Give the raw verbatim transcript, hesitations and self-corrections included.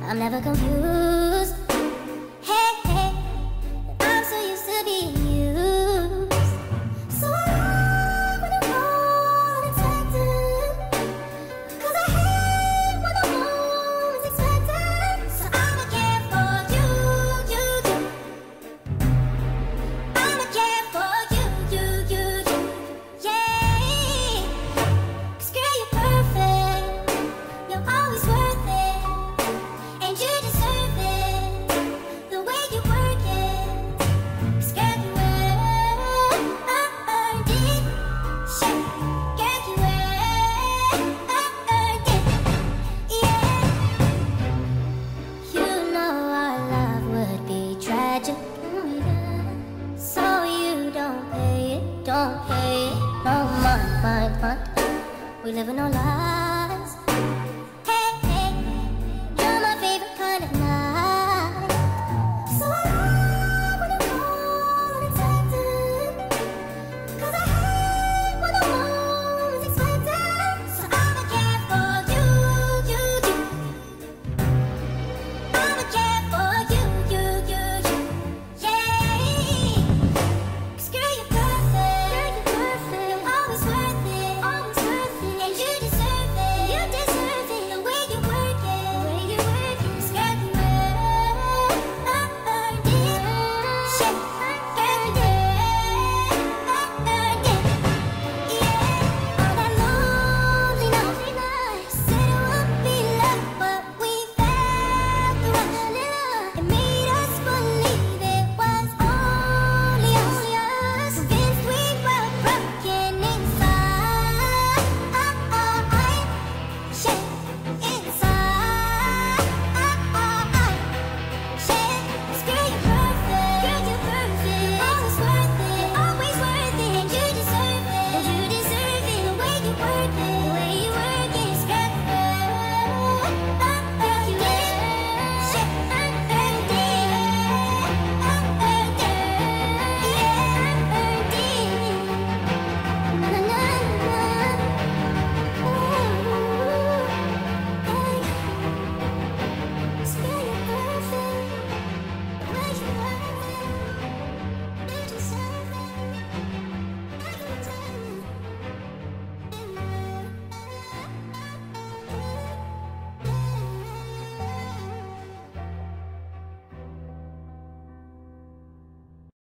I'm never confused. Hey, hey, I'm so used to being used. So I love when I'm unexpected, 'cause I hate when I'm always expected. So I'ma care for you, you, you. I'ma care for you, you, you, you. Yeah, 'cause girl, you're perfect. You're always worth it, and you deserve it. The way you work it, 'cause girl, you earned it. Shit, girl, you earned it. Yeah, you know our love would be tragic, so you don't pay it, don't pay it no mind, mind, mind. We living our lives.